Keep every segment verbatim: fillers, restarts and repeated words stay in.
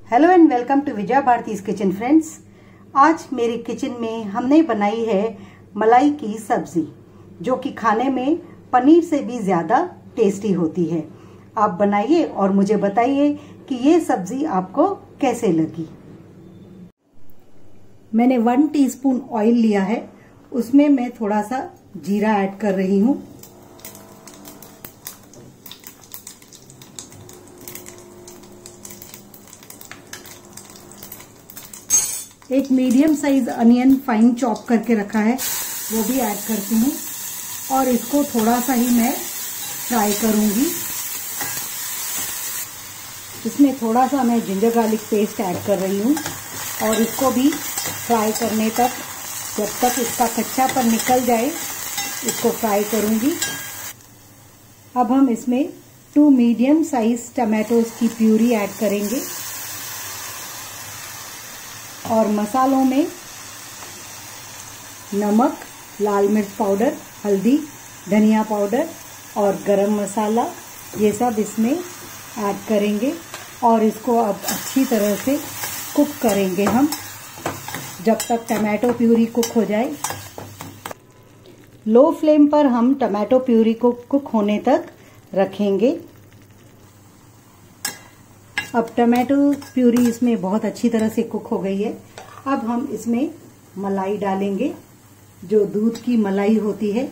Hello and welcome to Vijaya Bharti's kitchen friends. आज मेरे kitchen में हमने बनाई है मलाई की सब्जी, जो कि खाने में पनीर से भी ज्यादा टेस्टी होती है। आप बनाइए और मुझे बताइए कि ये सब्जी आपको कैसे लगी। मैंने वन टीस्पून ऑयल लिया है, उसमें मैं थोड़ा सा जीरा ऐड कर रही हूँ। एक medium size onion fine chop करके रखा है, वो भी ऐड करती हूँ और इसको थोड़ा सा ही मैं फ्राई करूंगी। इसमें थोड़ा सा मैं जिंजर गार्लिक पेस्ट ऐड कर रही हूँ और इसको भी फ्राई करने तक, जब तक इसका कच्चापन निकल जाए, इसको फ्राई करूंगी। अब हम इसमें टू मीडियम साइज टमाटोज की प्यूरी ऐड करेंगे और मसालों में नमक, लाल मिर्च पाउडर, हल्दी, धनिया पाउडर और गरम मसाला, ये सब इसमें ऐड करेंगे और इसको अब अच्छी तरह से कुक करेंगे हम, जब तक टमाटो प्यूरी कुक हो जाए। लो फ्लेम पर हम टमाटो प्यूरी को कुक होने तक रखेंगे। अब टमाटो प्यूरी इसमें बहुत अच्छी तरह से कुक हो गई है। अब हम इसमें मलाई डालेंगे, जो दूध की मलाई होती है।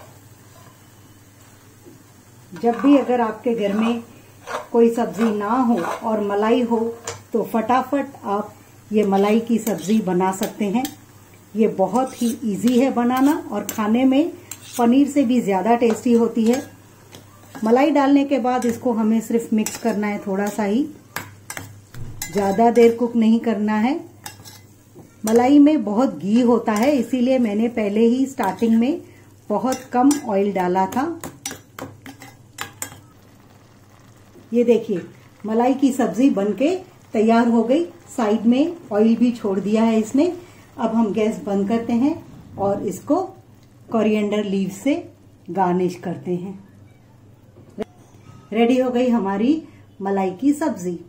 जब भी अगर आपके घर में कोई सब्जी ना हो और मलाई हो, तो फटाफट आप ये मलाई की सब्जी बना सकते हैं। ये बहुत ही इजी है बनाना और खाने में पनीर से भी ज्यादा टेस्टी होती है। मलाई डालने के बाद इसको हमें सिर्फ मिक्स करना है, थोड़ा सा ही, ज्यादा देर कुक नहीं करना है। मलाई में बहुत घी होता है, इसीलिए मैंने पहले ही स्टार्टिंग में बहुत कम ऑयल डाला था। ये देखिए, मलाई की सब्जी बनके तैयार हो गई। साइड में ऑयल भी छोड़ दिया है इसने। अब हम गैस बंद करते हैं और इसको कोरिएंडर लीव से गार्निश करते हैं। रेडी हो गई हमारी मलाई की सब्जी।